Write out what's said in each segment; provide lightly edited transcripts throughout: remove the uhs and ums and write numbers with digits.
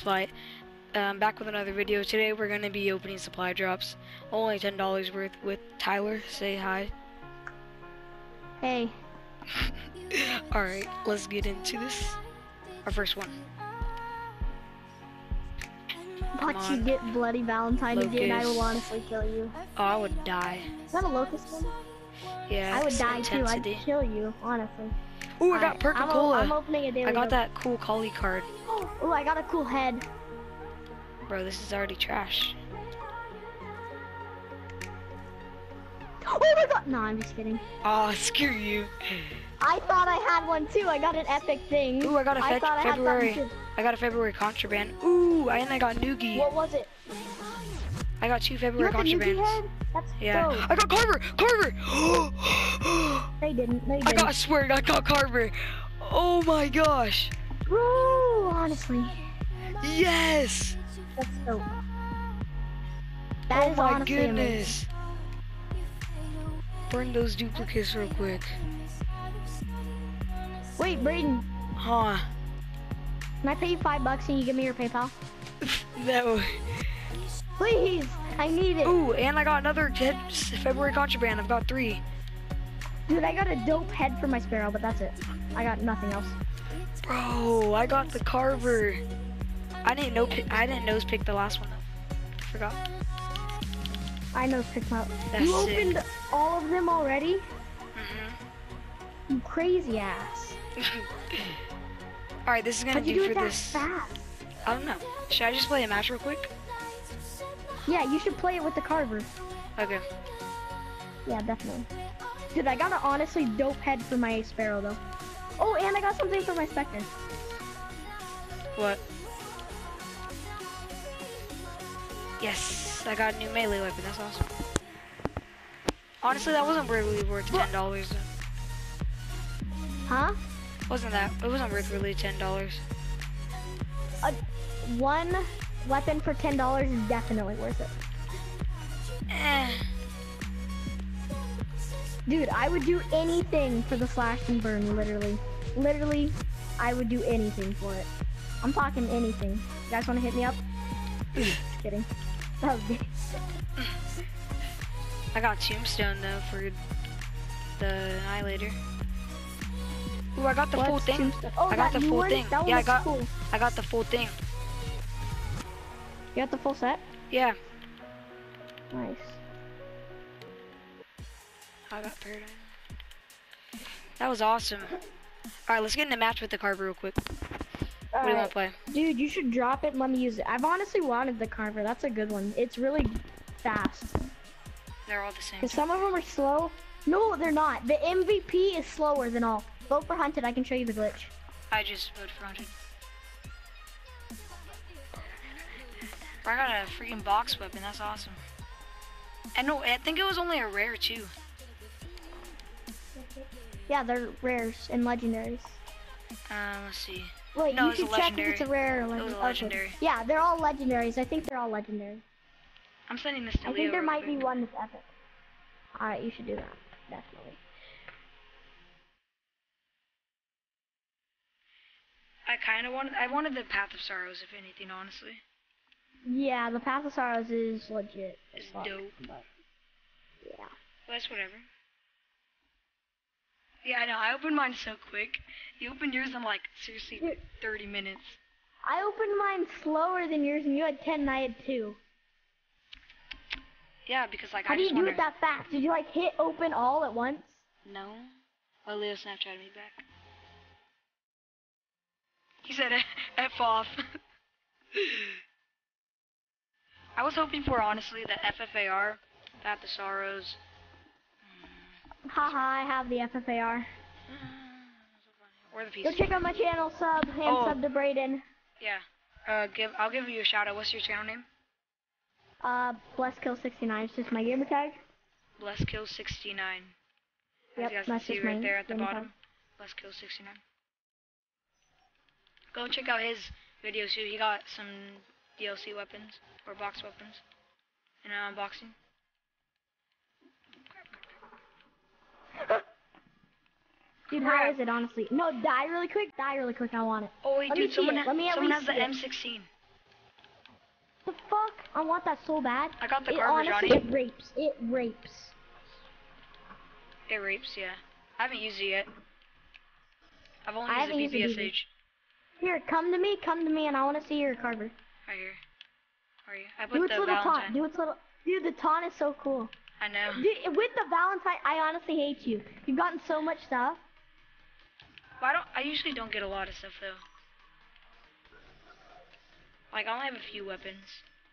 Fight. Back with another video. Today we're gonna be opening supply drops. Only $10 worth with Tyler. Say hi. Hey. Alright, let's get into this. Our first one. Watch you get bloody Valentine again, I will honestly kill you. Oh, I would die. Is that a locust one? Yeah, I would die too, I'd kill you, honestly. Ooh, I got Perca-Cola. I'm opening a daily. I got that cool Collie card. Ooh, I got a cool head. Bro, this is already trash. Oh my god! No, I'm just kidding. Aw, screw you. I thought I had one too. I got an epic thing. Ooh, I got a February. I got a February contraband. Ooh, and I got Noogie. What was it? I got 2 February contrabands. That's yeah. dope. I got Carver! Carver! They didn't. They didn't. I swear, I got Carver. Oh my gosh. Bro, honestly. Yes! That's dope. That is my honestly goodness. Bring those duplicates real quick. Wait, Brayden. Huh? Can I pay you $5 and you give me your PayPal? No. Please, I need it. Ooh, and I got another February contraband. I've got 3. Dude, I got a dope head for my Sparrow, but that's it. I got nothing else. Bro, I got the Carver. I didn't nose pick the last one though. Forgot. I nose picked my. That's you sick. Opened all of them already? Mhm. You crazy ass. All right, this is gonna How'd you do do it for that this. fast? I don't know. Should I just play a match real quick? Yeah, you should play it with the Carver. Okay. Yeah, definitely. Dude, I got an honestly dope head for my Sparrow though. Oh, and I got something for my Spectre. What? Yes, I got a new melee weapon. That's awesome. Honestly, that wasn't really worth $10. Huh? It wasn't worth really $10. One weapon for $10 is definitely worth it. Eh. Dude, I would do anything for the slash and burn, literally. Literally, I would do anything for it. I'm talking anything. You guys want to hit me up? Just kidding. That was good. I got Tombstone though for the Annihilator. Ooh, I got the full thing. Oh, I got the full thing. Yeah, I got the full thing. You got the full set? Yeah. Nice. I got Paradigm. That was awesome. Alright, let's get in a match with the Carver real quick. What do you want to play? Dude, you should drop it and let me use it. I've honestly wanted the Carver. That's a good one. It's really fast. They're all the same. Because some of them are slow. No, they're not. The MVP is slower than all. Vote for Hunted. I can show you the glitch. I just voted for Hunted. I got a freaking box weapon. That's awesome. And no, I think it was only a rare too. Yeah, they're rares and legendaries. Let's see. Wait, no, you should check if it's a rare or legendary. It was a legendary. Okay. Yeah, they're all legendaries. I think they're all legendary. I'm sending this to Leo. I think there might be one that's epic. Alright, you should do that. Definitely. I wanted the Path of Sorrows, if anything, honestly. Yeah, the Path of Sorrows is legit. It's dope. But yeah. Well, that's whatever. Yeah, I know. I opened mine so quick. You opened yours in like, seriously, 30 minutes. I opened mine slower than yours, and you had 10 and I had 2. Yeah, because like How do you do it that fast? Did you like hit open all at once? No. Well, Leo Snapchatted me back. He said F off. I was hoping for, honestly, the FFAR, Path of Sorrows. Haha, I have the FFAR. Or the PC. Go check out my channel, sub to Brayden. Yeah. I'll give you a shout out. What's your channel name? BlessKill69 is just my gamer tag. BlessKill69. Yep, you guys that's can see just right my there at the gamer bottom. tag. BlessKill69. Go check out his videos too. He got some DLC weapons or box weapons in an unboxing. Dude, how is it, honestly? No, die really quick, I want it. Oh wait, Let dude, me someone see it. Let me at has least the see it. M16. I want that so bad. I got the it Carver, honestly, Johnny. it rapes. It rapes. It rapes, yeah. I haven't used it yet. I've only I used the haven't used it either. PPSH. Here, come to me, and I want to see your Carver. Right here. Where are you? I Do put its the little Valentine. taunt. Do its little. Dude, the taunt is so cool. I know. Dude, with the Valentine, I honestly hate you. You've gotten so much stuff. Well, I usually don't get a lot of stuff though. Like I only have a few weapons.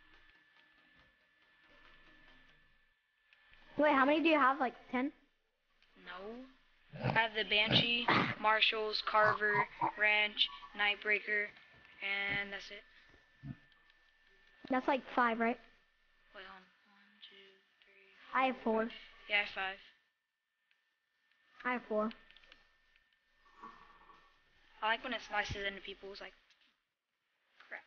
Wait, how many do you have? Like 10? No. I have the Banshee, Marshalls, Carver, Ranch, Nightbreaker, and that's it. That's like 5, right? Wait, hold on. 1, 2, 3. I have 4. Yeah, I have 5. I have 4. I like when it slices into people's like crap.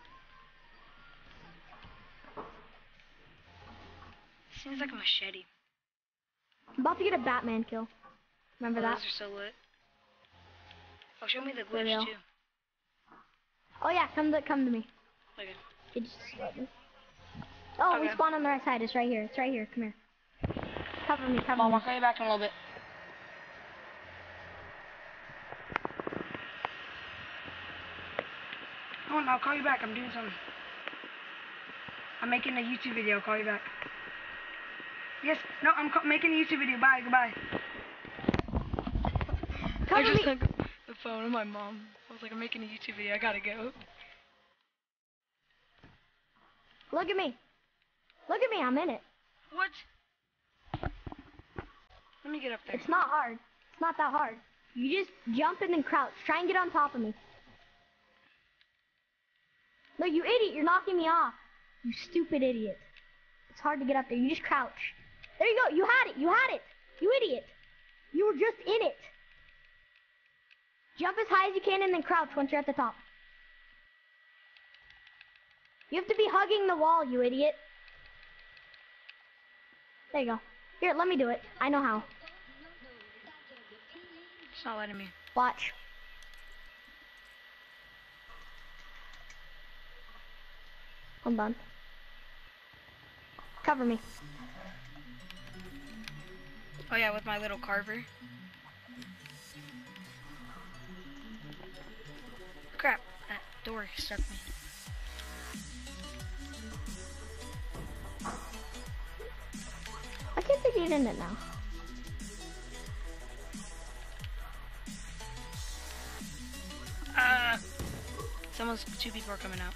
Seems like a machete. I'm about to get a Batman kill. Remember that? Those are so lit. Oh, show me the For real. glitch too. Oh yeah, come to me. Okay. It just oh, we Okay. spawned on the right side. It's right here. It's right here. Come here. Cover me. Cover Mom, me. I'll call you back in a little bit. Hold on, I'll call you back. I'm doing something. I'm making a YouTube video. I'll call you back. Yes. No, I'm making a YouTube video. Bye. Goodbye. Cover I just me. hung the phone with my mom. I was like, I'm making a YouTube video. I gotta go. Look at me. Look at me. I'm in it. What? Let me get up there. It's not hard. It's not that hard. You just jump and then crouch. Try and get on top of me. No, you idiot. You're knocking me off. You stupid idiot. It's hard to get up there. You just crouch. There you go. You had it. You had it. You idiot. You were just in it. Jump as high as you can and then crouch once you're at the top. You have to be hugging the wall, you idiot. There you go. Here, let me do it. I know how. It's not letting me. Watch. I'm done. Cover me. Oh yeah, with my little Carver. Crap, that door stuck me. I can't think get in it now. Two people are coming out.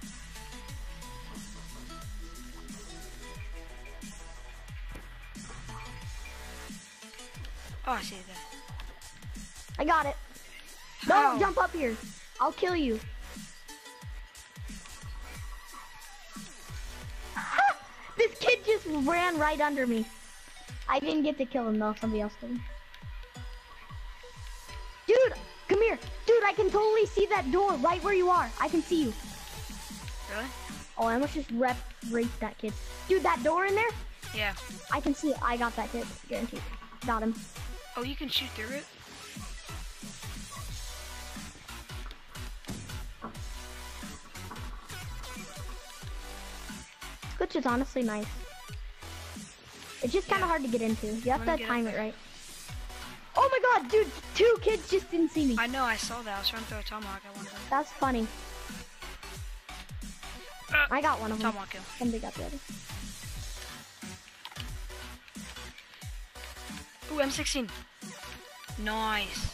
Oh, I see that. I got it. How? Don't jump up here. I'll kill you. This kid just ran right under me. I didn't get to kill him though, somebody else did. Dude, come here. Dude, I can totally see that door right where you are. I can see you. Really? Oh, I almost just raped that kid. Dude, that door in there? Yeah. I can see it. I got that kid. Guaranteed. Got him. Oh, you can shoot through it? Which is honestly nice. It's just kind of hard to get into. You have to time it right. Oh my god, dude, 2 kids just didn't see me. I know, I saw that. I was trying to throw a tomahawk at one of them. That's funny. I got one of them. Tomahawk kill. Somebody got the other. Ooh, M16. Nice.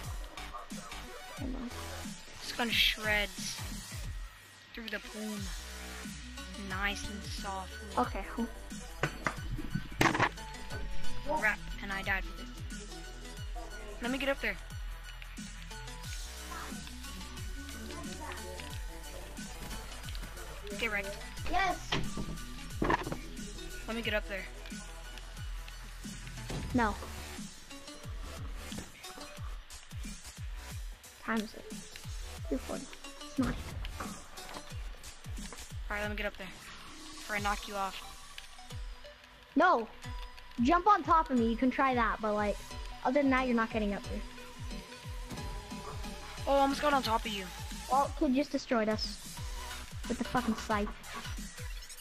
This gun shreds through the boom. Nice and soft. Okay. Crap, and I died with it. Let me get up there. Get wrecked. Yes. Let me get up there. No. Time is it? 2:40. It's not. Alright, let me get up there. Before I knock you off. No. Jump on top of me. You can try that, but like, other than that, you're not getting up there. Oh, I almost got on top of you. Well, kid just destroyed us with the fucking scythe.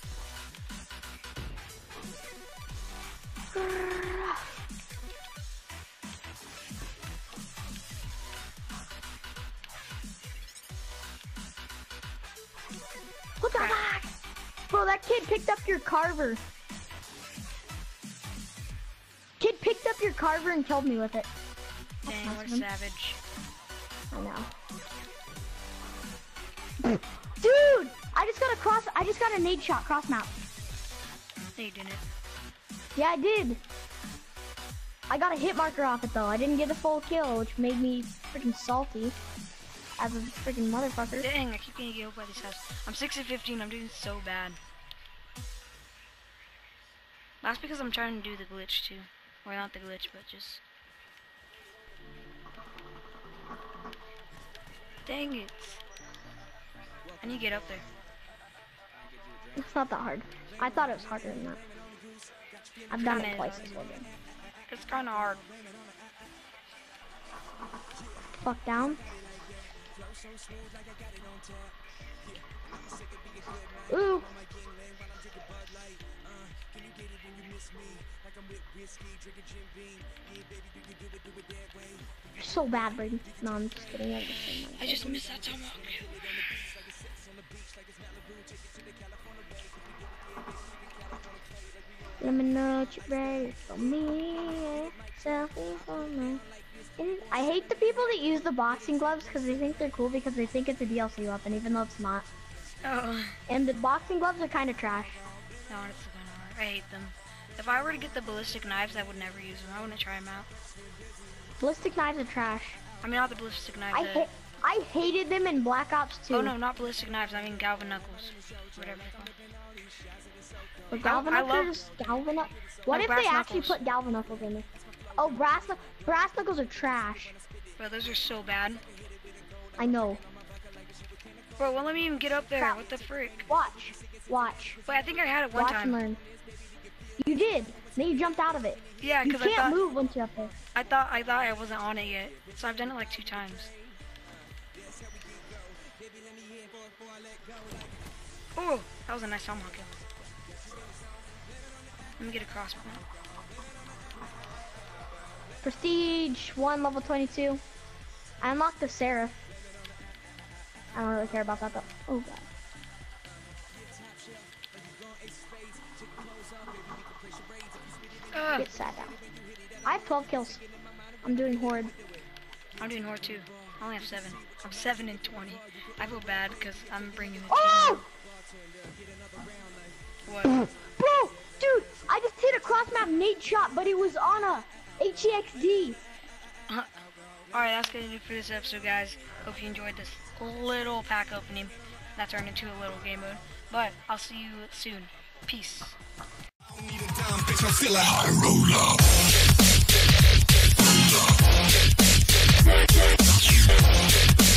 What the fuck? Bro, that kid picked up your Carver. Kid picked up your Carver and killed me with it. Dang, what a savage. I know. Dude, I just got a nade shot cross map. No, you didn't. Yeah, I did. I got a hit marker off it though. I didn't get a full kill, which made me freaking salty. As a freaking motherfucker. Dang, I keep getting killed by these guys. I'm 6 and 15, I'm doing so bad. That's because I'm trying to do the glitch too. Or not the glitch, but just... Dang it. I need to get up there. It's not that hard. I thought it was harder than that. I've done it twice this whole game. It's kinda hard. Fuck down. Ooh. You're so bad, Brady. No, I'm just kidding. I just missed that tomahawk. Let me know what you're ready for me. Selfie for me. I hate the people that use the boxing gloves because they think they're cool because they think it's a DLC weapon, even though it's not. Oh. And the boxing gloves are kind of trash. No, it's kind of hard. I hate them. If I were to get the ballistic knives, I would never use them. I wouldn't try them out. Ballistic knives are trash. I mean, not the ballistic knives. I hated them in Black Ops 2. Oh no, not ballistic knives. I mean Galvan Knuckles. Whatever they're called. But Galvan Knuckles? What if they actually put Galvan Knuckles in it? Oh, brass knuckles are trash. Bro, those are so bad. I know. Bro, won't let me even get up there. Crap. What the frick? Watch. Wait, I think I had it one Watch time. and learn. You did. Then you jumped out of it. Yeah, you because I can't thought move once you're up there. I thought I wasn't on it yet. So I've done it like 2 times. Oh, that was a nice tomahawk kill. Let me get a crossbow. Prestige 1, level 22. I unlocked the Seraph. I don't really care about that though. Oh god. Get sat down. I have 12 kills. I'm doing Horde. I'm doing Horde too. I only have 7. I'm 7 and 20. I feel bad because I'm bringing the Oh! What? Bro, dude, I just hit a cross map nade shot, but it was on a HEXD. Alright, that's gonna do it for this episode, guys. Hope you enjoyed this little pack opening that turned into a little game mode. But I'll see you soon. Peace. I'm still a high roller.